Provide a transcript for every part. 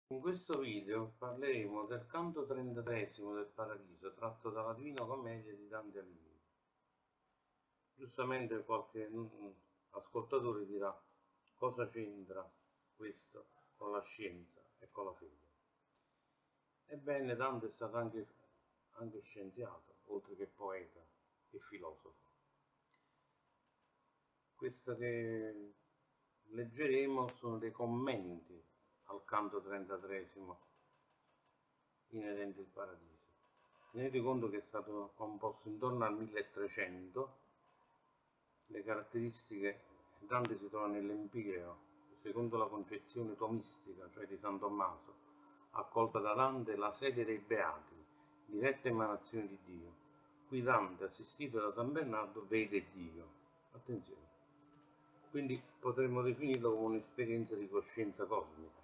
In questo video parleremo del canto 33° del Paradiso, tratto dalla Divina Commedia di Dante Alighieri. Giustamente qualche ascoltatore dirà: cosa c'entra questo con la scienza e con la fede? Ebbene, Dante è stato anche scienziato, oltre che poeta e filosofo. Questo che leggeremo sono dei commenti al canto 33° inerente al Paradiso. Tenete conto che è stato composto intorno al 1300. Le caratteristiche: Dante si trova nell'Empireo, secondo la concezione tomistica, cioè di San Tommaso, accolta da Dante la sede dei Beati, diretta emanazione di Dio. Qui Dante, assistito da San Bernardo, vede Dio. Attenzione. Quindi potremmo definirlo come un'esperienza di coscienza cosmica.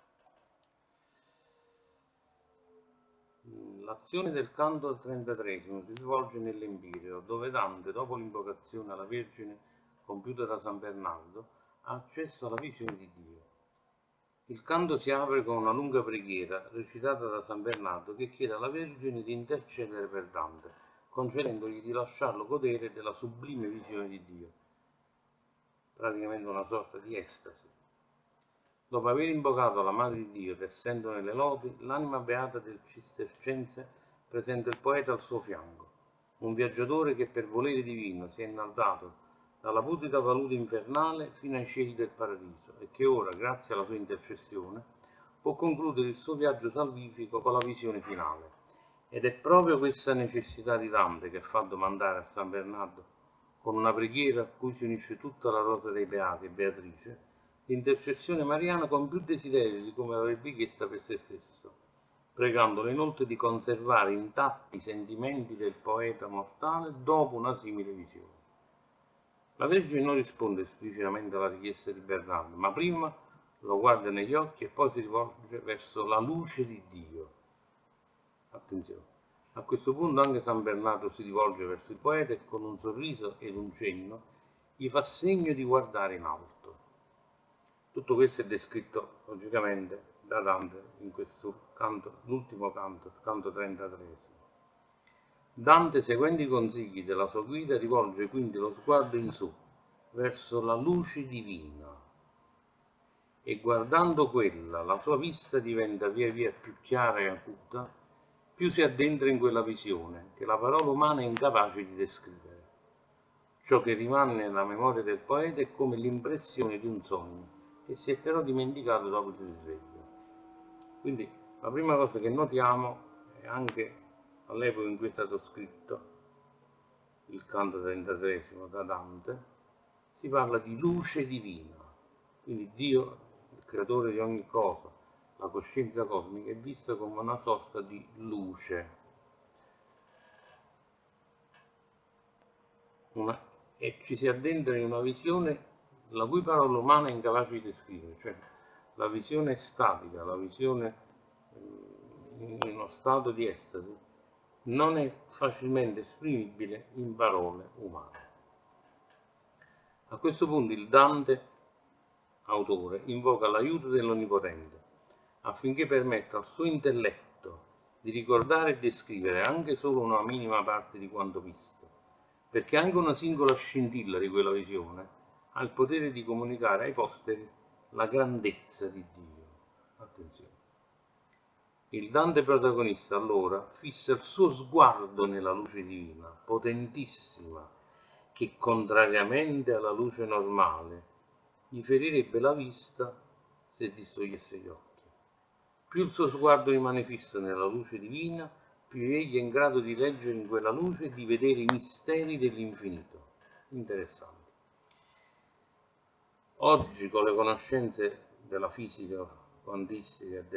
L'azione del canto 33° si svolge nell'Empireo, dove Dante, dopo l'invocazione alla Vergine compiuta da San Bernardo, ha accesso alla visione di Dio. Il canto si apre con una lunga preghiera recitata da San Bernardo, che chiede alla Vergine di intercedere per Dante, concedendogli di lasciarlo godere della sublime visione di Dio, praticamente una sorta di estasi. Dopo aver invocato la Madre di Dio, tessendone le lodi, l'anima beata del cistercense presenta il poeta al suo fianco, un viaggiatore che per volere divino si è innalzato dalla putrida palude infernale fino ai cieli del paradiso e che ora, grazie alla sua intercessione, può concludere il suo viaggio salvifico con la visione finale. Ed è proprio questa necessità di Dante che fa domandare a San Bernardo, con una preghiera a cui si unisce tutta la rosa dei Beati e Beatrice, l'intercessione mariana con più desiderio di come l'avrebbe chiesta per se stesso, pregandolo inoltre di conservare intatti i sentimenti del poeta mortale dopo una simile visione. La Vergine non risponde esplicitamente alla richiesta di Bernardo, ma prima lo guarda negli occhi e poi si rivolge verso la luce di Dio. Attenzione. A questo punto anche San Bernardo si rivolge verso il poeta e con un sorriso ed un cenno gli fa segno di guardare in alto. Tutto questo è descritto logicamente da Dante in questo canto, l'ultimo canto, il canto 33. Dante, seguendo i consigli della sua guida, rivolge quindi lo sguardo in su, verso la luce divina, e guardando quella, la sua vista diventa via via più chiara e acuta, più si addentra in quella visione che la parola umana è incapace di descrivere. Ciò che rimane nella memoria del poeta è come l'impressione di un sogno, che si è però dimenticato dopo il risveglio. Quindi la prima cosa che notiamo è anche all'epoca in cui è stato scritto il canto 33° da Dante, si parla di luce divina, quindi Dio, il creatore di ogni cosa, la coscienza cosmica, è vista come una sorta di luce, e ci si addentra in una visione la cui parola umana è incapace di descrivere, cioè la visione statica, la visione in uno stato di estasi, non è facilmente esprimibile in parole umane. A questo punto il Dante, autore, invoca l'aiuto dell'Onnipotente affinché permetta al suo intelletto di ricordare e descrivere anche solo una minima parte di quanto visto, perché anche una singola scintilla di quella visione ha il potere di comunicare ai posteri la grandezza di Dio. Attenzione. Il Dante protagonista allora fissa il suo sguardo nella luce divina, potentissima, che contrariamente alla luce normale gli ferirebbe la vista se distogliesse gli occhi. Più il suo sguardo rimane fisso nella luce divina, più egli è in grado di leggere in quella luce e di vedere i misteri dell'infinito. Interessante. Oggi, con le conoscenze della fisica quantistica e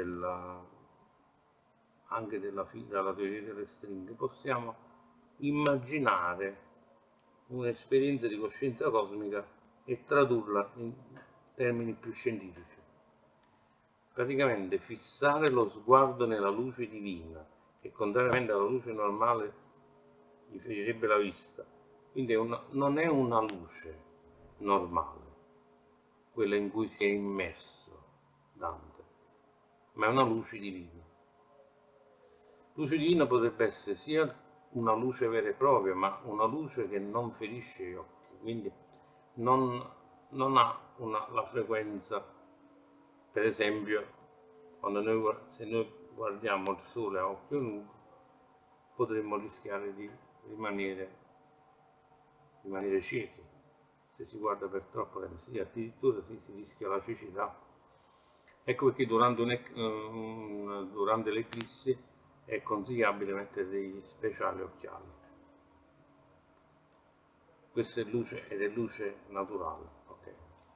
anche della teoria delle stringhe, possiamo immaginare un'esperienza di coscienza cosmica e tradurla in termini più scientifici. Praticamente fissare lo sguardo nella luce divina, che contrariamente alla luce normale gli ferirebbe la vista. Quindi non è una luce normale, quella in cui si è immerso Dante, ma è una luce divina. Luce divina potrebbe essere sia una luce vera e propria, ma una luce che non ferisce gli occhi, quindi non ha la frequenza, per esempio, se noi guardiamo il sole a occhio nudo, potremmo rischiare di rimanere ciechi. Se si guarda per troppo tempo, addirittura si rischia la cecità. Ecco perché durante l'eclissi è consigliabile mettere dei speciali occhiali. Questa è luce ed è luce naturale. Okay.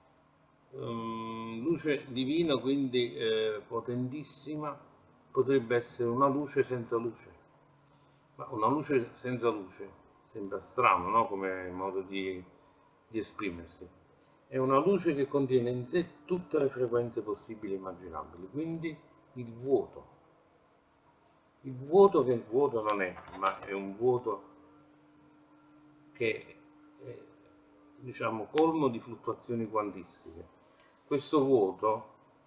Luce divina, quindi potentissima, potrebbe essere una luce senza luce. Ma una luce senza luce sembra strano, no? Come modo di esprimersi. È una luce che contiene in sé tutte le frequenze possibili e immaginabili, quindi il vuoto. Il vuoto che il vuoto non è, ma è un vuoto che è, diciamo, colmo di fluttuazioni quantistiche. Questo vuoto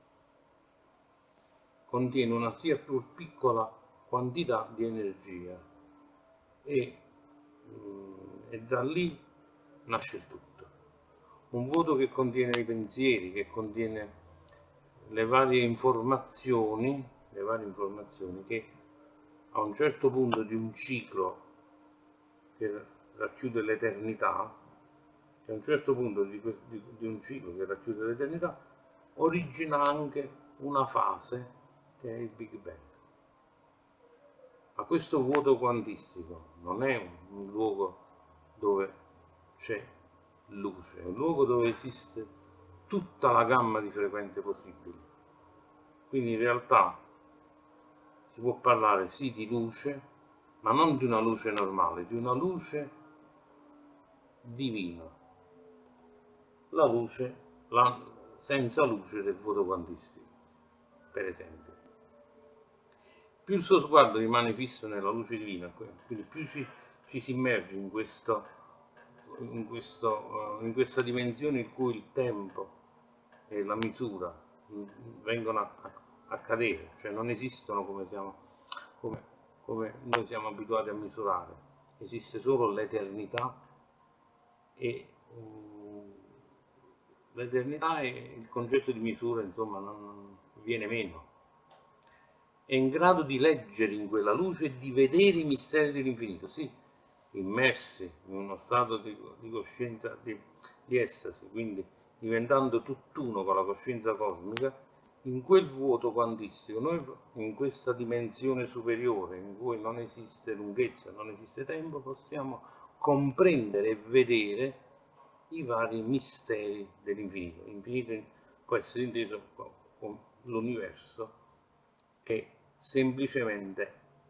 contiene una sia pur piccola quantità di energia e da lì nasce il tutto. Un vuoto che contiene i pensieri, che contiene le varie informazioni che a un certo punto di un ciclo che racchiude l'eternità, origina anche una fase che è il Big Bang. Ma questo vuoto quantistico non è un luogo dove c'è luce, è un luogo dove esiste tutta la gamma di frequenze possibili. Quindi in realtà si può parlare sì di luce, ma non di una luce normale, di una luce divina. La luce, senza luce del vuoto quantistico, per esempio. Più il suo sguardo rimane fisso nella luce divina, quindi più ci si immerge in questa dimensione in cui il tempo e la misura vengono a cadere, cioè non esistono come noi siamo abituati a misurare, esiste solo l'eternità e il concetto di misura, insomma, non viene meno. È in grado di leggere in quella luce e di vedere i misteri dell'infinito, sì, immersi in uno stato di coscienza, di estasi, quindi diventando tutt'uno con la coscienza cosmica, in quel vuoto quantistico, noi in questa dimensione superiore in cui non esiste lunghezza, non esiste tempo, possiamo comprendere e vedere i vari misteri dell'infinito. L'infinito può essere inteso con l'universo che semplicemente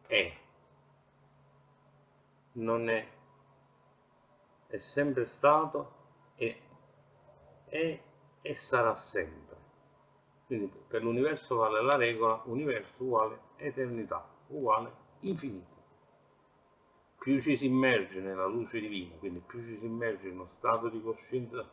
non è sempre stato, è e sarà sempre. Quindi per l'universo vale la regola, universo uguale eternità, uguale infinito. Più ci si immerge nella luce divina, quindi più ci si immerge in uno stato di coscienza,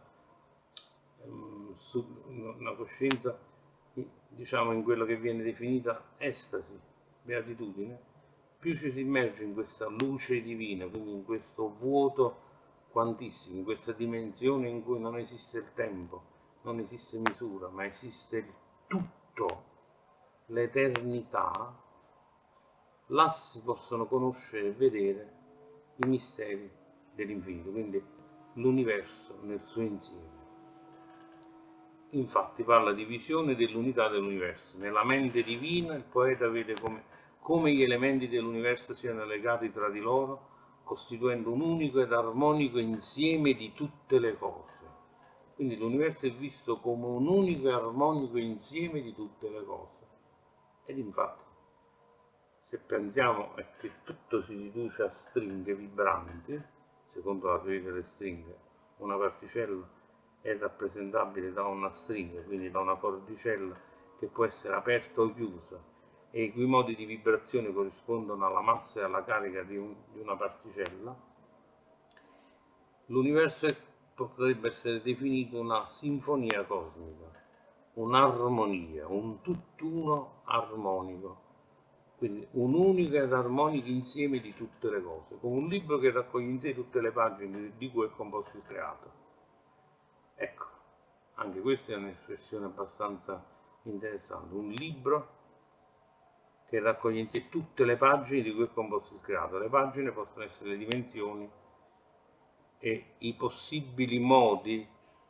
una coscienza, diciamo, in quello che viene definita estasi, beatitudine, più ci si immerge in questa luce divina, quindi in questo vuoto quantistico, in questa dimensione in cui non esiste il tempo, non esiste misura, ma esiste il tutto, l'eternità, là si possono conoscere e vedere i misteri dell'infinito, quindi l'universo nel suo insieme. Infatti parla di visione dell'unità dell'universo. Nella mente divina il poeta vede come gli elementi dell'universo siano legati tra di loro, costituendo un unico ed armonico insieme di tutte le cose. Quindi l'universo è visto come un unico e armonico insieme di tutte le cose. Ed infatti, se pensiamo che tutto si riduce a stringhe vibranti, secondo la teoria delle stringhe, una particella è rappresentabile da una stringa, quindi da una cordicella che può essere aperta o chiusa, e i cui modi di vibrazione corrispondono alla massa e alla carica di una particella, l'universo potrebbe essere definito una sinfonia cosmica. un'armonia, un tutt'uno armonico, quindi un unico ed armonico insieme di tutte le cose, come un libro che raccoglie in sé tutte le pagine di cui è composto il creato. Ecco, anche questa è un'espressione abbastanza interessante, un libro che raccoglie in sé tutte le pagine di cui è composto il creato. Le pagine possono essere le dimensioni e i possibili modi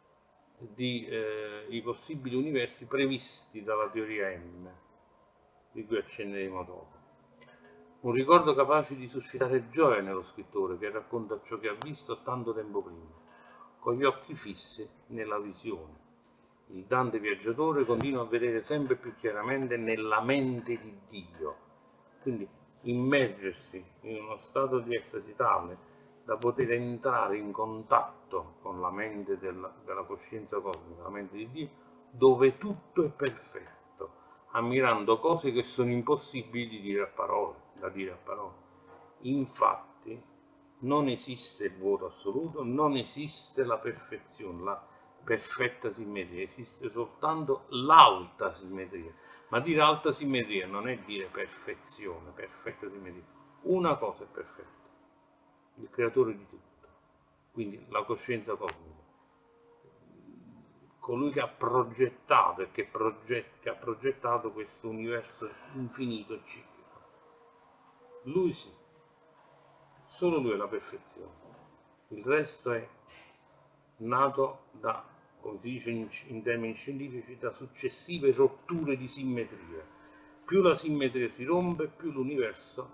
i possibili universi previsti dalla teoria M, di cui accenneremo dopo. Un ricordo capace di suscitare gioia nello scrittore che racconta ciò che ha visto tanto tempo prima, con gli occhi fissi nella visione. Il Dante viaggiatore continua a vedere sempre più chiaramente nella mente di Dio, quindi immergersi in uno stato di estasi tale da poter entrare in contatto con la mente della coscienza cosmica, la mente di Dio, dove tutto è perfetto, ammirando cose che sono impossibili da dire a parole. Infatti non esiste il vuoto assoluto, non esiste la perfezione, la perfetta simmetria, esiste soltanto l'alta simmetria. Ma dire alta simmetria non è dire perfezione, perfetta simmetria. Una cosa è perfetta, il creatore di tutto, quindi la coscienza cosmica, colui che ha progettato e che ha progettato questo universo infinito e ciclico. Lui sì, solo lui è la perfezione, il resto è nato da, come si dice in termini scientifici, da successive rotture di simmetria. Più la simmetria si rompe, più l'universo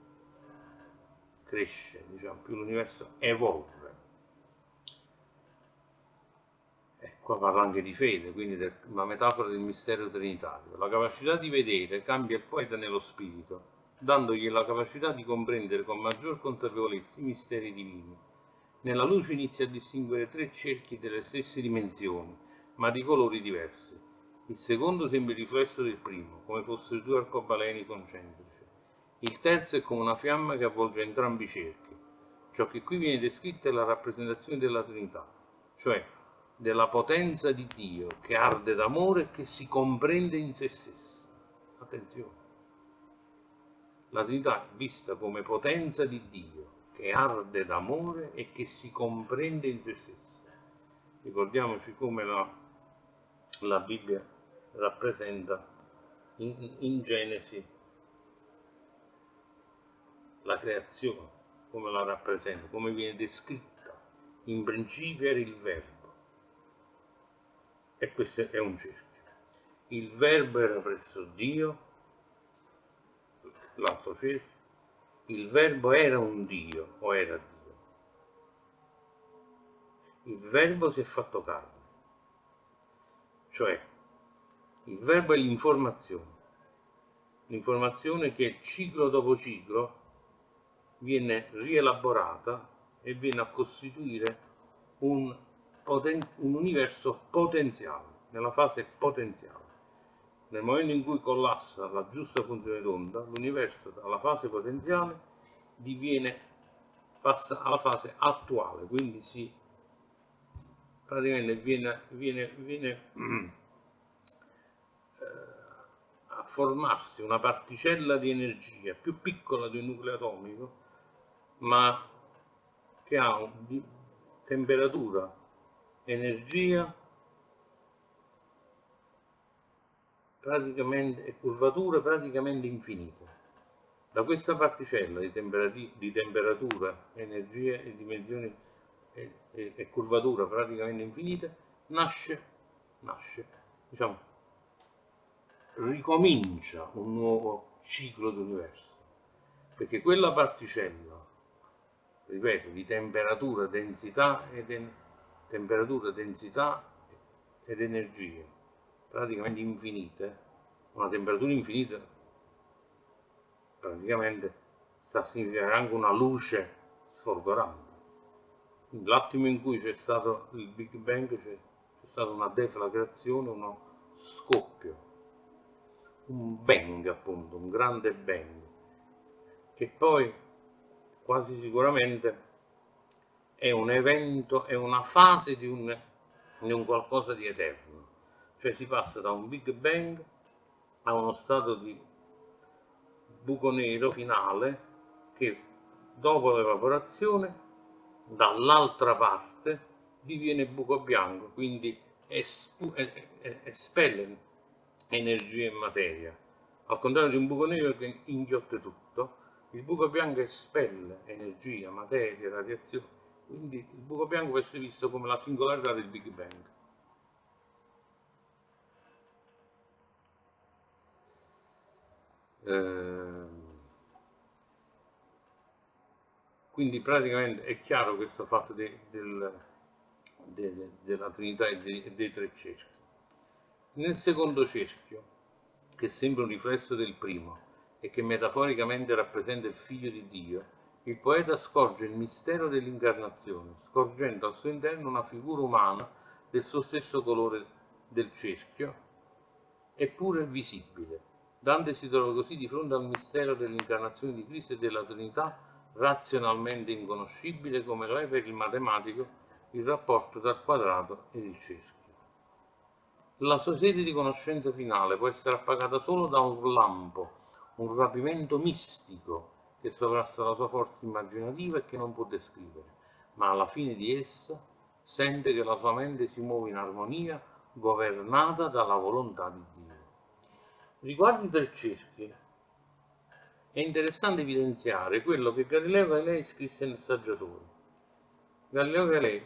cresce, diciamo, più l'universo evolve. E qua parla anche di fede, quindi una metafora del mistero trinitario. La capacità di vedere cambia il poeta nello spirito, dandogli la capacità di comprendere con maggior consapevolezza i misteri divini. Nella luce inizia a distinguere tre cerchi delle stesse dimensioni, ma di colori diversi. Il secondo sembra il riflesso del primo, come fossero due arcobaleni concentrici. Il terzo è come una fiamma che avvolge entrambi i cerchi. Ciò che qui viene descritto è la rappresentazione della Trinità, cioè della potenza di Dio che arde d'amore e che si comprende in se stessa. Attenzione, la Trinità è vista come potenza di Dio che arde d'amore e che si comprende in se stessa. Ricordiamoci come la Bibbia rappresenta in Genesi la creazione, come la rappresenta, come viene descritta. In principio era il Verbo, e questo è un cerchio. Il Verbo era presso Dio, l'altro cerchio. Il Verbo era un Dio, o era Dio. Il Verbo si è fatto carne, cioè il Verbo è l'informazione che ciclo dopo ciclo viene rielaborata e viene a costituire un universo potenziale, nella fase potenziale. Nel momento in cui collassa la giusta funzione d'onda, l'universo dalla fase potenziale passa alla fase attuale, quindi praticamente viene a formarsi una particella di energia più piccola di un nucleo atomico, ma che ha temperatura, energia praticamente e curvature praticamente infinite. Da questa particella di temperatura, energia e dimensioni e curvatura praticamente infinite nasce, diciamo, ricomincia un nuovo ciclo d'universo, perché quella particella, ripeto, di temperatura, densità ed energia praticamente infinite, una temperatura infinita praticamente sta a significare anche una luce sfolgorante. L'attimo in cui c'è stato il Big Bang c'è stata una deflagrazione, uno scoppio, un bang appunto, un grande bang, che poi quasi sicuramente è un evento, è una fase di un qualcosa di eterno, cioè si passa da un Big Bang a uno stato di buco nero finale che dopo l'evaporazione dall'altra parte diviene buco bianco, quindi espelle energia e materia. Al contrario di un buco nero che inghiotte tutto, il buco bianco espelle energia, materia, radiazione, quindi il buco bianco può essere visto come la singolarità del Big Bang. Quindi praticamente è chiaro questo fatto della Trinità e dei tre cerchi. Nel secondo cerchio, che sembra un riflesso del primo e che metaforicamente rappresenta il Figlio di Dio, il poeta scorge il mistero dell'incarnazione, scorgendo al suo interno una figura umana del suo stesso colore del cerchio, eppure visibile. Dante si trova così di fronte al mistero dell'incarnazione di Cristo e della Trinità, razionalmente inconoscibile come lo è per il matematico il rapporto tra il quadrato ed il cerchio. La sua sede di conoscenza finale può essere appagata solo da un lampo, un rapimento mistico che sovrasta la sua forza immaginativa e che non può descrivere, ma alla fine di essa sente che la sua mente si muove in armonia, governata dalla volontà di Dio. Riguardo i tre cerchi, è interessante evidenziare quello che Galileo Galilei scrisse nel Saggiatore. Galileo Galilei,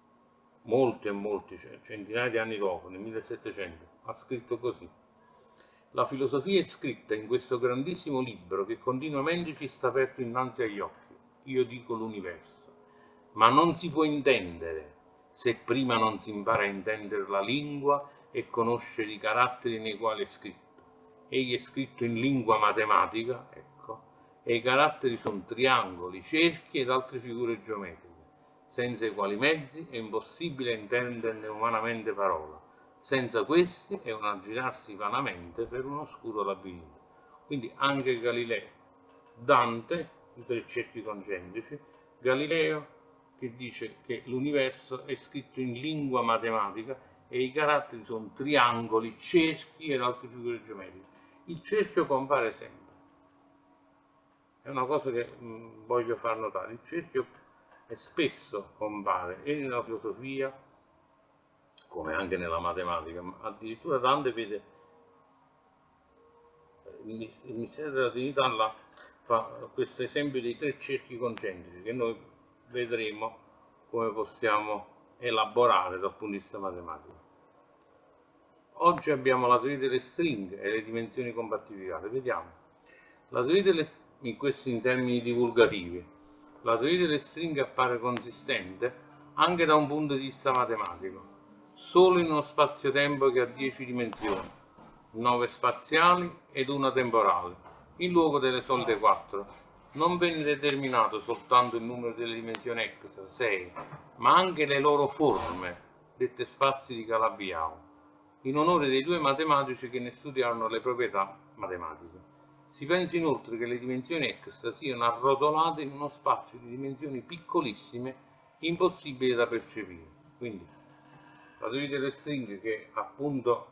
molti, centinaia di anni dopo, nel 1700, ha scritto così: la filosofia è scritta in questo grandissimo libro che continuamente ci sta aperto innanzi agli occhi, io dico l'universo, ma non si può intendere se prima non si impara a intendere la lingua e conoscere i caratteri nei quali è scritto. Egli è scritto in lingua matematica, ecco, e i caratteri sono triangoli, cerchi ed altre figure geometriche, senza i quali mezzi è impossibile intenderne umanamente parola. Senza questi è un aggirarsi vanamente per un oscuro labirinto. Quindi anche Galileo, Dante, i tre cerchi concentrici, Galileo che dice che l'universo è scritto in lingua matematica e i caratteri sono triangoli, cerchi ed altre figure geometriche. Il cerchio compare sempre. È una cosa che voglio far notare. Il cerchio spesso compare e nella filosofia, come anche nella matematica, ma addirittura Dante vede il mistero della Trinità, fa questo esempio dei tre cerchi concentrici che noi vedremo come possiamo elaborare dal punto di vista matematico. Oggi abbiamo la teoria delle stringhe e le dimensioni compattificate. Vediamo. La teoria delle in questo in termini divulgativi. La teoria delle stringhe appare consistente anche da un punto di vista matematico, solo in uno spazio-tempo che ha 10 dimensioni, 9 spaziali ed una temporale, in luogo delle solite 4. Non venne determinato soltanto il numero delle dimensioni x, 6, ma anche le loro forme, dette spazi di Calabi-Yau, in onore dei due matematici che ne studiarono le proprietà matematiche. Si pensa inoltre che le dimensioni x siano arrotolate in uno spazio di dimensioni piccolissime, impossibili da percepire. Quindi la teoria delle stringhe, che appunto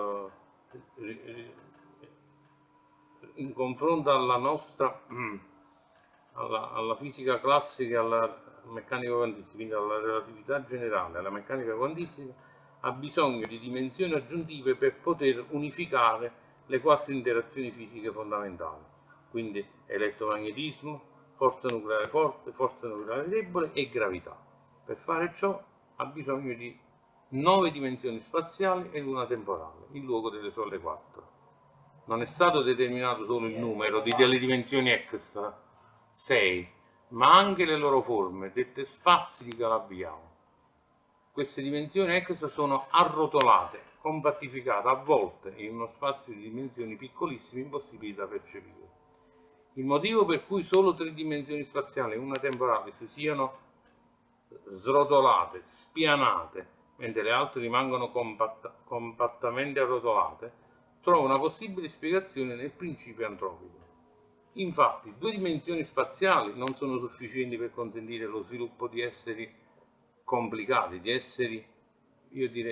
in confronto alla nostra alla fisica classica e alla meccanica quantistica, quindi alla relatività generale, alla meccanica quantistica, ha bisogno di dimensioni aggiuntive per poter unificare le 4 interazioni fisiche fondamentali, quindi elettromagnetismo, forza nucleare forte, forza nucleare debole e gravità. Per fare ciò ha bisogno di 9 dimensioni spaziali ed una temporale, in luogo delle sole 4. Non è stato determinato solo il numero delle dimensioni extra, 6, ma anche le loro forme, dette spazi di Calabi-Yau. Queste dimensioni extra sono arrotolate, compattificate, avvolte in uno spazio di dimensioni piccolissime, impossibili da percepire. Il motivo per cui solo 3 dimensioni spaziali e una temporale si siano srotolate, spianate, mentre le altre rimangono compattamente arrotolate, trova una possibile spiegazione nel principio antropico. Infatti, 2 dimensioni spaziali non sono sufficienti per consentire lo sviluppo di esseri complicati, di esseri, io direi,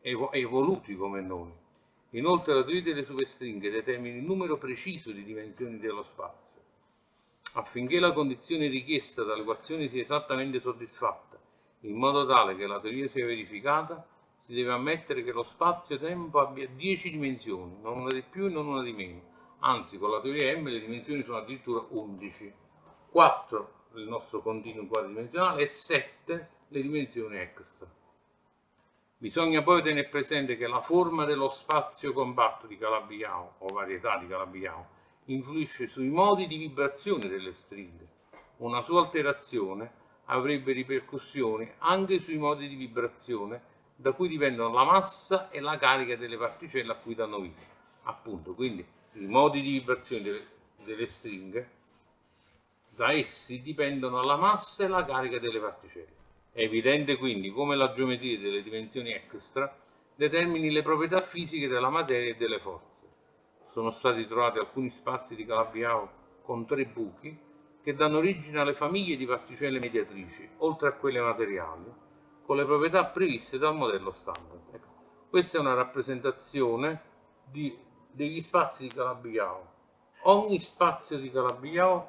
evoluti come noi. Inoltre la teoria delle superstringhe determina il numero preciso di dimensioni dello spazio. Affinché la condizione richiesta dall'equazione sia esattamente soddisfatta, in modo tale che la teoria sia verificata, si deve ammettere che lo spazio-tempo abbia 10 dimensioni, non una di più e non una di meno. Anzi, con la teoria M le dimensioni sono addirittura 11. 4 il nostro continuo quadridimensionale e 7 le dimensioni extra. Bisogna poi tenere presente che la forma dello spazio compatto di Calabi-Yau o varietà di Calabi-Yau influisce sui modi di vibrazione delle stringhe. Una sua alterazione avrebbe ripercussioni anche sui modi di vibrazione da cui dipendono la massa e la carica delle particelle a cui danno vita. Appunto, quindi i modi di vibrazione delle stringhe, da essi dipendono la massa e la carica delle particelle. È evidente quindi come la geometria delle dimensioni extra determini le proprietà fisiche della materia e delle forze. Sono stati trovati alcuni spazi di Calabi-Yau con 3 buchi che danno origine alle famiglie di particelle mediatrici, oltre a quelle materiali, con le proprietà previste dal modello standard. Ecco, questa è una rappresentazione degli spazi di Calabi-Yau. Ogni spazio di Calabi-Yau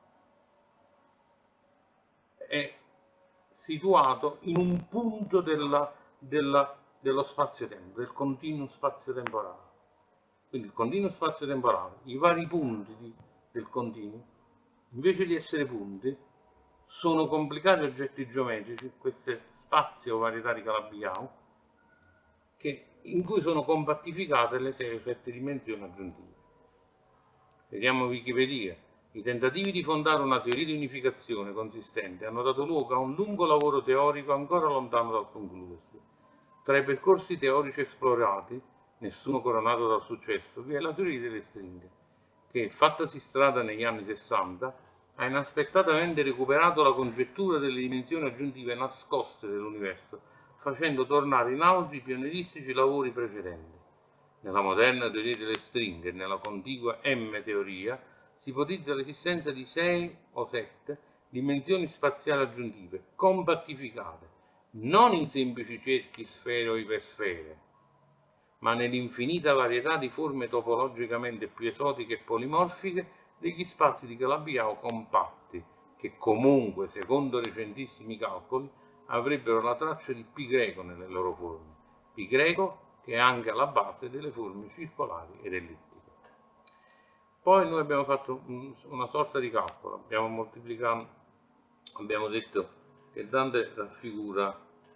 è situato in un punto dello spazio-tempo, del continuo spazio-temporale. Quindi il continuo spazio-temporale, i vari punti del continuo, invece di essere punti, sono complicati oggetti geometrici, queste spazi o varietà di Calabi-Yau, in cui sono compattificate le 6 o 7 dimensioni aggiuntive. Vediamo Wikipedia. I tentativi di fondare una teoria di unificazione consistente hanno dato luogo a un lungo lavoro teorico ancora lontano dal concludersi. Tra i percorsi teorici esplorati, nessuno coronato dal successo, vi è la teoria delle stringhe, che, fattasi strada negli anni 60, ha inaspettatamente recuperato la congettura delle dimensioni aggiuntive nascoste dell'universo, facendo tornare in auge i pionieristici lavori precedenti. Nella moderna teoria delle stringhe e nella contigua M-teoria si ipotizza l'esistenza di 6 o 7 dimensioni spaziali aggiuntive, compattificate, non in semplici cerchi, sfere o ipersfere, ma nell'infinita varietà di forme topologicamente più esotiche e polimorfiche degli spazi di Calabi-Yau compatti, che comunque, secondo recentissimi calcoli, avrebbero la traccia di π greco nelle loro forme, π greco che è anche alla base delle forme circolari ed ellittiche. Poi noi abbiamo fatto una sorta di calcolo, abbiamo moltiplicato, abbiamo detto che Dante raffigura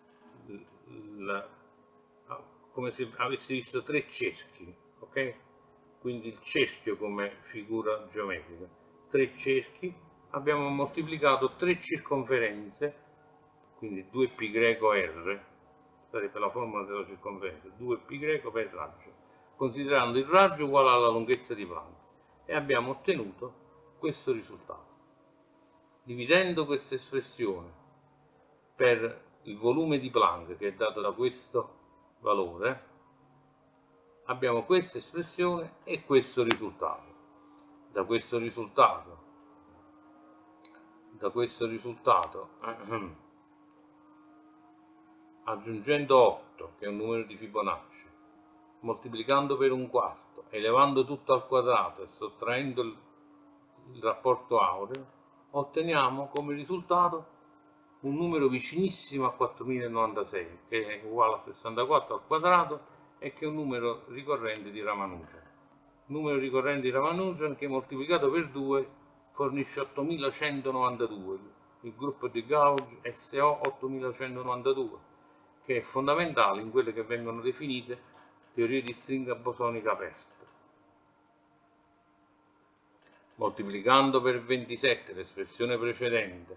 come se avessi visto 3 cerchi, ok? Quindi il cerchio come figura geometrica, 3 cerchi, abbiamo moltiplicato 3 circonferenze, quindi 2π greco r, sarebbe la formula della circonferenza, 2π greco per raggio, considerando il raggio uguale alla lunghezza di Planck, e abbiamo ottenuto questo risultato. Dividendo questa espressione per il volume di Planck, che è dato da questo valore, abbiamo questa espressione e questo risultato. Da questo risultato aggiungendo 8, che è un numero di Fibonacci, moltiplicando per 1/4, elevando tutto al quadrato e sottraendo il rapporto aureo, otteniamo come risultato un numero vicinissimo a 4096, che è uguale a 64 al quadrato e che è un numero ricorrente di Ramanujan. Numero ricorrente di Ramanujan che moltiplicato per 2 fornisce 8192, il gruppo di Gauge SO 8192, che è fondamentale in quelle che vengono definite teorie di stringa bosonica aperta. Moltiplicando per 27 l'espressione precedente,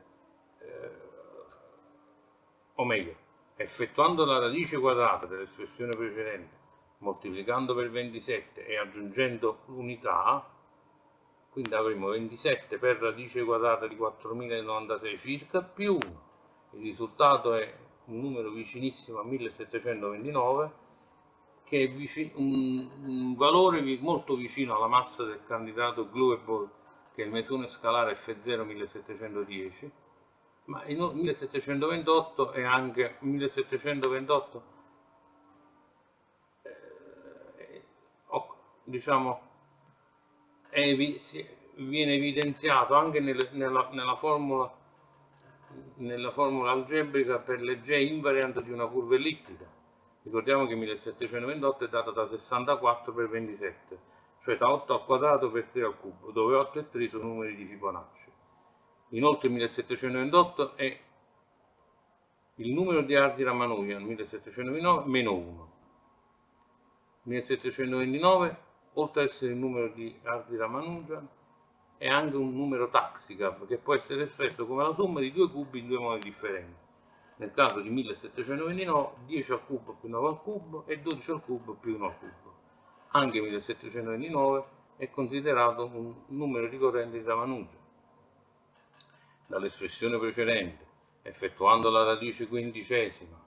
o meglio, effettuando la radice quadrata dell'espressione precedente, moltiplicando per 27 e aggiungendo l'unità, quindi avremo 27 per radice quadrata di 4096 circa più 1. Il risultato è un numero vicinissimo a 1729, che è un valore molto vicino alla massa del candidato Gloeball, che è il mesone scalare F0 1710, ma il 1728 è anche 1728 diciamo, viene evidenziato anche nella formula algebrica per le J invariant di una curva ellittica. Ricordiamo che 1728 è data da 64 per 27, cioè da 8 al quadrato per 3 al cubo, dove 8 e 3 sono numeri di Fibonacci. Inoltre 1728 è il numero di arti Ramanujan, 1729 meno 1. 1729, oltre ad essere il numero di arti Ramanujan, è anche un numero taxicab che può essere espresso come la somma di due cubi in due modi differenti. Nel caso di 1729, 10 al cubo più 9 al cubo e 12 al cubo più 1 al cubo. Anche 1729 è considerato un numero ricorrente di Ramanujan. Dall'espressione precedente, effettuando la radice quindicesima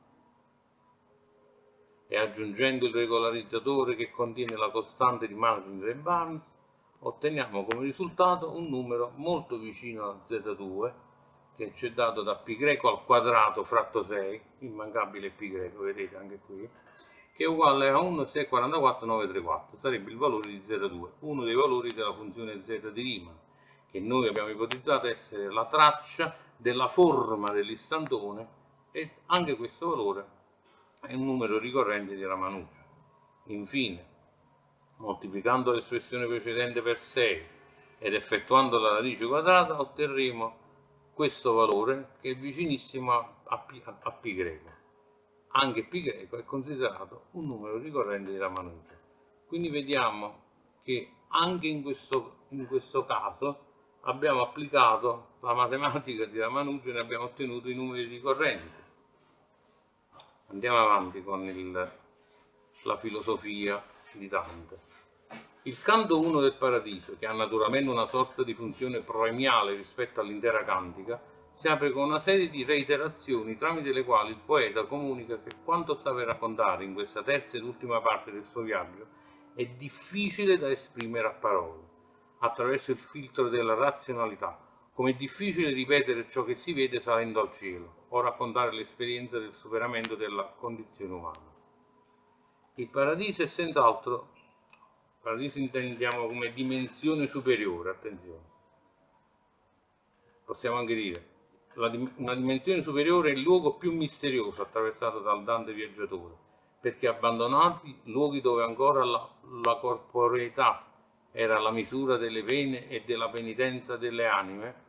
e aggiungendo il regolarizzatore che contiene la costante di Maglinger e Barnes, otteniamo come risultato un numero molto vicino a Z2, che ci è dato da π greco al quadrato fratto 6, immancabile π greco, vedete anche qui, che è uguale a 1,644,934, sarebbe il valore di Z2, uno dei valori della funzione Z di Riemann, che noi abbiamo ipotizzato essere la traccia della forma dell'istantone, e anche questo valore è un numero ricorrente di Ramanujan. Infine, moltiplicando l'espressione precedente per 6 ed effettuando la radice quadrata, otterremo questo valore che è vicinissimo a π greco. Anche π greco è considerato un numero ricorrente di Ramanujan. Quindi vediamo che anche in questo caso abbiamo applicato la matematica di Ramanujan e abbiamo ottenuto i numeri ricorrenti. Andiamo avanti con la filosofia di Dante. Il canto 1 del Paradiso, che ha naturalmente una sorta di funzione proemiale rispetto all'intera cantica, si apre con una serie di reiterazioni tramite le quali il poeta comunica che quanto sta per raccontare in questa terza ed ultima parte del suo viaggio è difficile da esprimere a parole, attraverso il filtro della razionalità, come è difficile ripetere ciò che si vede salendo al cielo o raccontare l'esperienza del superamento della condizione umana. Il paradiso è senz'altro, paradiso intendiamo come dimensione superiore, attenzione. Possiamo anche dire, una dimensione superiore è il luogo più misterioso attraversato dal Dante viaggiatore, perché abbandonati luoghi dove ancora la corporeità era la misura delle pene e della penitenza delle anime,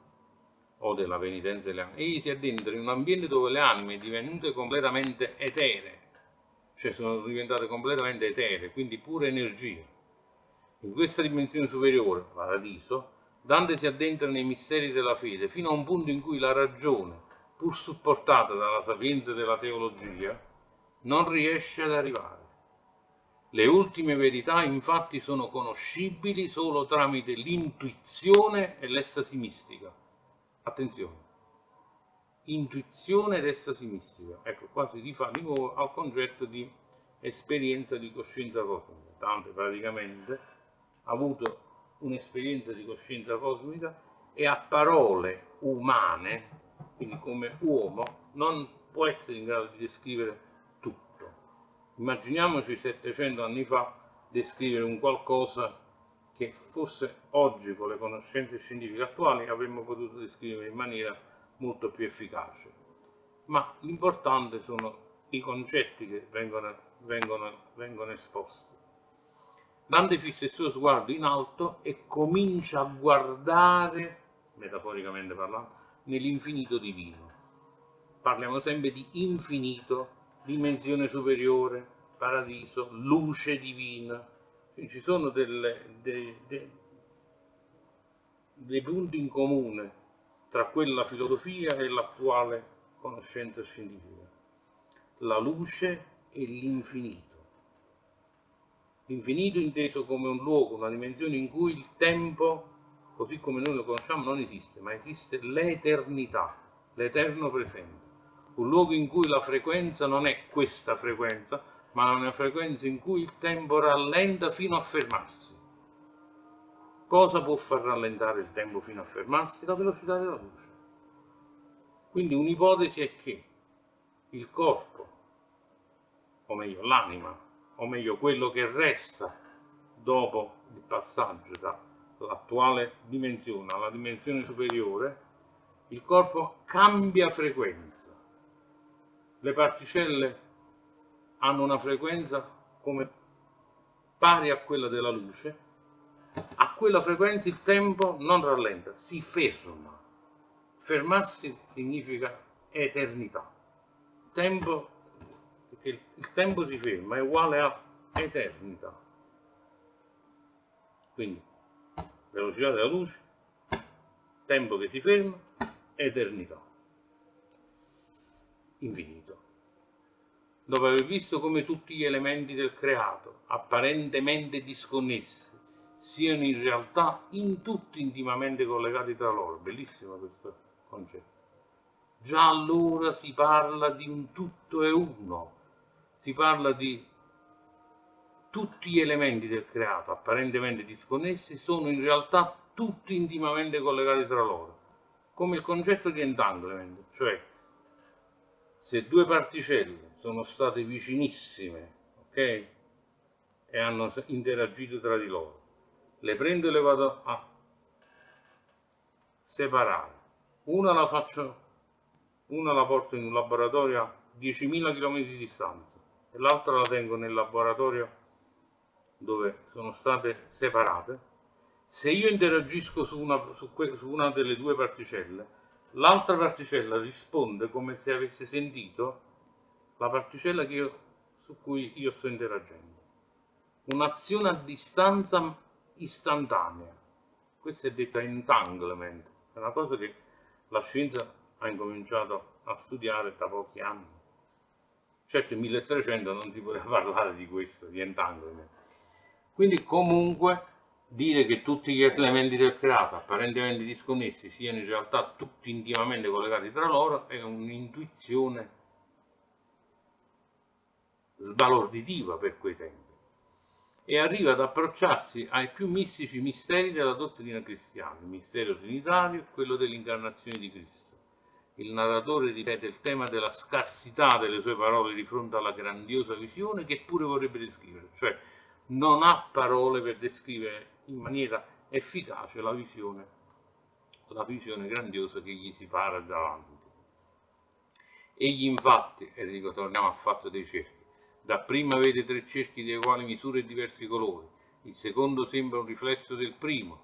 egli si addentra in un ambiente dove le anime divenute completamente eteree, cioè sono diventate completamente eteree, quindi pure energia. In questa dimensione superiore, paradiso, Dante si addentra nei misteri della fede fino a un punto in cui la ragione, pur supportata dalla sapienza della teologia, non riesce ad arrivare. Le ultime verità infatti sono conoscibili solo tramite l'intuizione e l'estasi mistica. Attenzione, intuizione ed estasi mistica. Ecco, qua si rifà di nuovo al concetto di esperienza di coscienza cosmica. Dante praticamente ha avuto un'esperienza di coscienza cosmica e a parole umane, quindi come uomo, non può essere in grado di descrivere tutto. Immaginiamoci 700 anni fa descrivere un qualcosa che forse oggi con le conoscenze scientifiche attuali avremmo potuto descrivere in maniera molto più efficace. Ma l'importante sono i concetti che vengono esposti. Dante fissa il suo sguardo in alto e comincia a guardare, metaforicamente parlando, nell'infinito divino. Parliamo sempre di infinito, dimensione superiore, paradiso, luce divina. Ci sono dei punti in comune tra quella filosofia e l'attuale conoscenza scientifica. La luce e l'infinito. L'infinito inteso come un luogo, una dimensione in cui il tempo, così come noi lo conosciamo, non esiste, ma esiste l'eternità, l'eterno presente. Un luogo in cui la frequenza non è questa frequenza, ma una frequenza in cui il tempo rallenta fino a fermarsi. Cosa può far rallentare il tempo fino a fermarsi? La velocità della luce. Quindi un'ipotesi è che il corpo, o meglio l'anima, o meglio quello che resta dopo il passaggio dall'attuale dimensione alla dimensione superiore, il corpo cambia frequenza. Le particelle hanno una frequenza come pari a quella della luce. A quella frequenza il tempo non rallenta, si ferma. Fermarsi significa eternità. Tempo, perché il tempo si ferma, è uguale a eternità. Quindi velocità della luce, tempo che si ferma, eternità. Infinito. Dopo aver visto come tutti gli elementi del creato, apparentemente disconnessi, siano in realtà in tutti intimamente collegati tra loro. Bellissimo questo concetto. Già allora si parla di un tutto e uno, si parla di tutti gli elementi del creato, apparentemente disconnessi, sono in realtà tutti intimamente collegati tra loro, come il concetto di entanglement, cioè se due particelle sono state vicinissime, ok, e hanno interagito tra di loro, le prendo e le vado a separare, una la porto in un laboratorio a 10.000 km di distanza e l'altra la tengo nel laboratorio dove sono state separate. Se io interagisco su una delle due particelle, l'altra particella risponde come se avesse sentito la particella su cui io sto interagendo. Un'azione a distanza istantanea. Questo è detto entanglement, è una cosa che la scienza ha incominciato a studiare da pochi anni. Certo, nel 1300 non si poteva parlare di questo, di entanglement. Quindi comunque dire che tutti gli elementi del creato apparentemente disconnessi siano in realtà tutti intimamente collegati tra loro è un'intuizione sbalorditiva per quei tempi e arriva ad approcciarsi ai più mistici misteri della dottrina cristiana, il mistero trinitario e quello dell'incarnazione di Cristo. Il narratore ripete il tema della scarsità delle sue parole di fronte alla grandiosa visione che pure vorrebbe descrivere, cioè non ha parole per descrivere in maniera efficace la visione grandiosa che gli si para davanti. Egli infatti, e dico, torniamo al fatto dei cerchi, dapprima vede 3 cerchi dei quali misure diversi colori, il secondo sembra un riflesso del primo,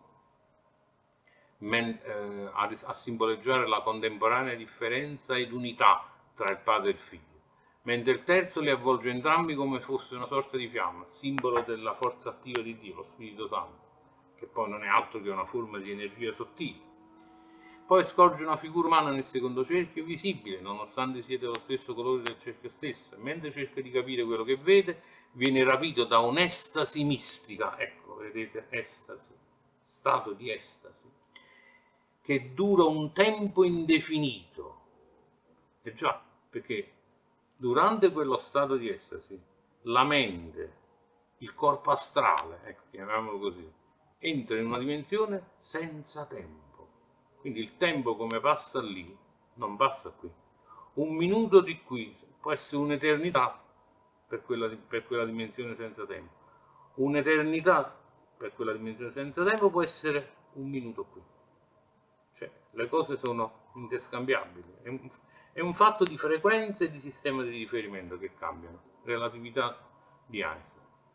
a simboleggiare la contemporanea differenza ed unità tra il padre e il figlio, mentre il terzo li avvolge entrambi come fosse una sorta di fiamma, simbolo della forza attiva di Dio, lo Spirito Santo, che poi non è altro che una forma di energia sottile. Poi scorge una figura umana nel secondo cerchio, visibile, nonostante sia dello stesso colore del cerchio stesso, e mentre cerca di capire quello che vede, viene rapito da un'estasi mistica, ecco, vedete, estasi, stato di estasi, che dura un tempo indefinito. E già, perché durante quello stato di estasi, la mente, il corpo astrale, ecco, chiamiamolo così, entra in una dimensione senza tempo. Quindi il tempo come passa lì, non passa qui. Un minuto di qui può essere un'eternità per quella dimensione senza tempo. Un'eternità per quella dimensione senza tempo può essere un minuto qui. Cioè, le cose sono interscambiabili. È un fatto di frequenze e di sistema di riferimento che cambiano. Relatività di Einstein.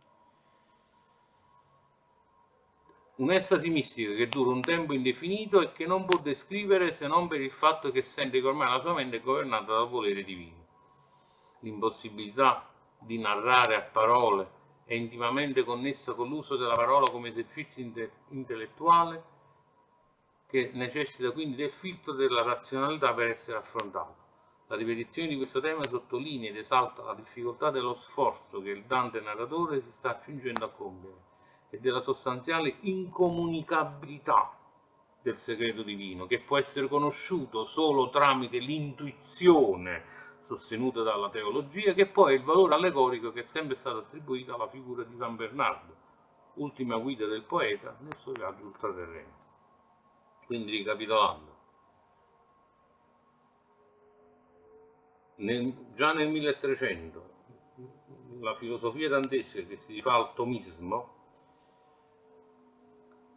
Un'estasi mistica che dura un tempo indefinito e che non può descrivere se non per il fatto che sente che ormai la sua mente è governata dal volere divino. L'impossibilità di narrare a parole è intimamente connessa con l'uso della parola come esercizio intellettuale che necessita quindi del filtro della razionalità per essere affrontato. La ripetizione di questo tema sottolinea ed esalta la difficoltà dello sforzo che il Dante narratore si sta accingendo a compiere e della sostanziale incomunicabilità del segreto divino, che può essere conosciuto solo tramite l'intuizione sostenuta dalla teologia, che poi è il valore allegorico che è sempre stato attribuito alla figura di San Bernardo, ultima guida del poeta nel suo viaggio ultraterreno. Quindi, ricapitolando, già nel 1300 la filosofia dantesca che si rifà al tomismo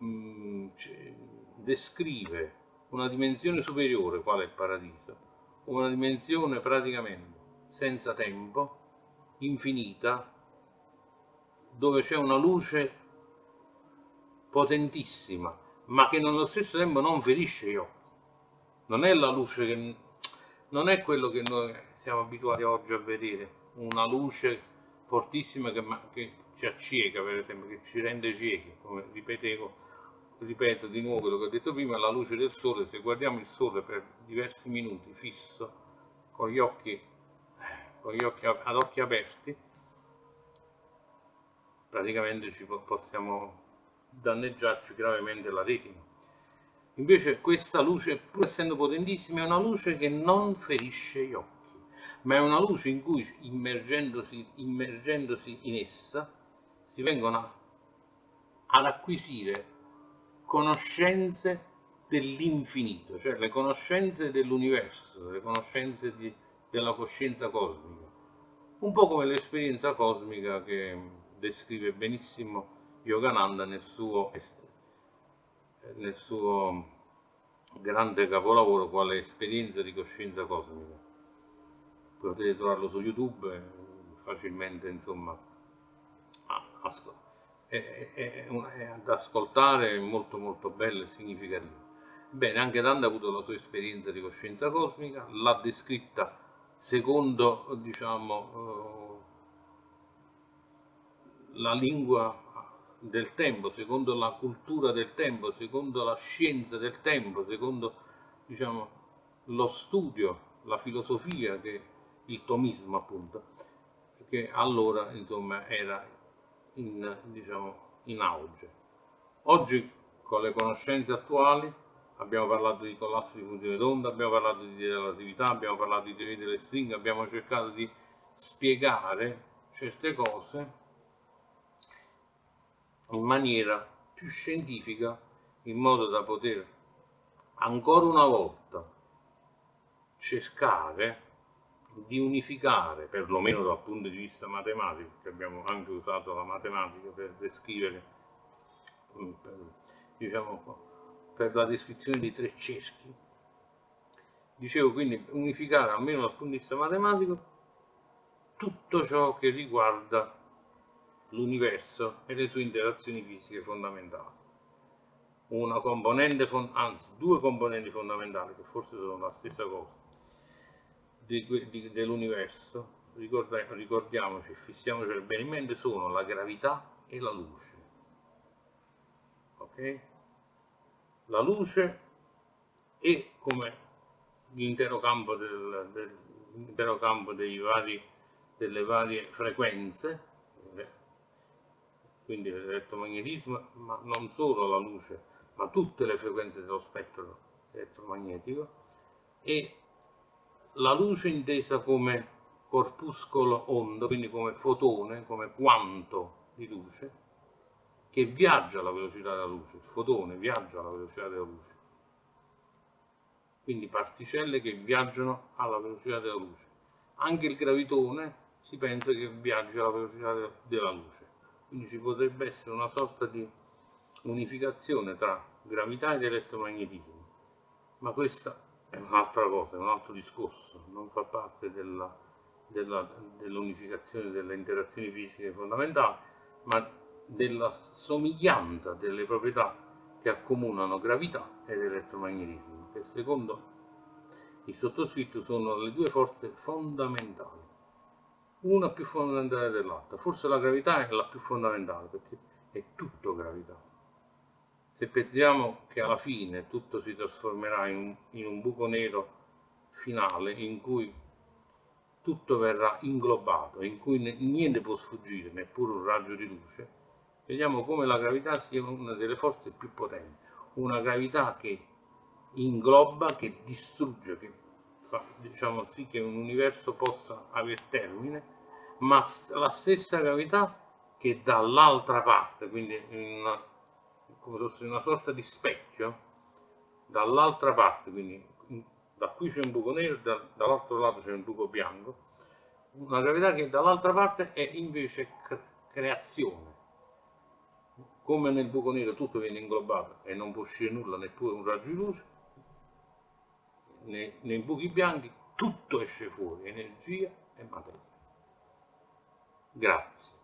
descrive una dimensione superiore, quale è il paradiso, una dimensione praticamente senza tempo, infinita, dove c'è una luce potentissima, ma che nello stesso tempo non ferisce gli occhi. Non è la luce che non è quello che noi siamo abituati oggi a vedere, una luce fortissima che ci acceca, per esempio, che ci rende ciechi, come ripeto di nuovo quello che ho detto prima, la luce del sole. Se guardiamo il sole per diversi minuti fisso, con gli occhi ad occhi aperti, praticamente possiamo danneggiarci gravemente la retina. Invece questa luce, pur essendo potentissima, è una luce che non ferisce gli occhi, ma è una luce in cui, immergendosi in essa, si vengono ad acquisire conoscenze dell'infinito, cioè le conoscenze dell'universo, le conoscenze della coscienza cosmica. Un po' come l'esperienza cosmica che descrive benissimo Yogananda nel suo grande capolavoro, quale esperienza di coscienza cosmica. Potete trovarlo su YouTube facilmente, insomma, ad ascoltare, è molto molto bello e significativo. Bene, anche Dante ha avuto la sua esperienza di coscienza cosmica, l'ha descritta secondo, diciamo, la lingua del tempo, secondo la cultura del tempo, secondo la scienza del tempo, secondo, diciamo, lo studio, la filosofia, che il tomismo appunto, che allora, insomma, era in auge. Oggi, con le conoscenze attuali, abbiamo parlato di collasso di funzione d'onda, abbiamo parlato di relatività, abbiamo parlato di teoria delle stringhe, abbiamo cercato di spiegare certe cose in maniera più scientifica, in modo da poter ancora una volta cercare di unificare, perlomeno dal punto di vista matematico, che abbiamo anche usato la matematica per descrivere, per la descrizione di tre cerchi. Dicevo, quindi unificare, almeno dal punto di vista matematico, tutto ciò che riguarda l'universo e le sue interazioni fisiche fondamentali. Una componente, anzi due componenti fondamentali, che forse sono la stessa cosa, dell'universo, ricordiamoci, fissiamoci bene in mente, sono la gravità e la luce. Ok? La luce è come l'intero campo, delle varie frequenze, quindi l'elettromagnetismo, ma non solo la luce, ma tutte le frequenze dello spettro elettromagnetico, e la luce intesa come corpuscolo onda, quindi come fotone, come quanto di luce, che viaggia alla velocità della luce. Il fotone viaggia alla velocità della luce. Quindi particelle che viaggiano alla velocità della luce. Anche il gravitone si pensa che viaggi alla velocità della luce. Quindi ci potrebbe essere una sorta di unificazione tra gravità ed elettromagnetismo. Ma questa è un'altra cosa, è un altro discorso, non fa parte dell'unificazione delle interazioni fisiche fondamentali, ma della somiglianza delle proprietà che accomunano gravità ed elettromagnetismo, che secondo il sottoscritto sono le due forze fondamentali, una più fondamentale dell'altra. Forse la gravità è la più fondamentale, perché è tutto gravità. Se pensiamo che alla fine tutto si trasformerà in un buco nero finale, in cui tutto verrà inglobato, in cui niente può sfuggire, neppure un raggio di luce, vediamo come la gravità sia una delle forze più potenti, una gravità che ingloba, che distrugge, che fa, diciamo, sì che un universo possa avere termine, ma la stessa gravità che dall'altra parte, quindi come se fosse una sorta di specchio, dall'altra parte, quindi da qui c'è un buco nero, dall'altro lato c'è un buco bianco, una gravità che dall'altra parte è invece creazione, come nel buco nero tutto viene inglobato e non può uscire nulla, neppure un raggio di luce, nei buchi bianchi tutto esce fuori, energia e materia. Grazie.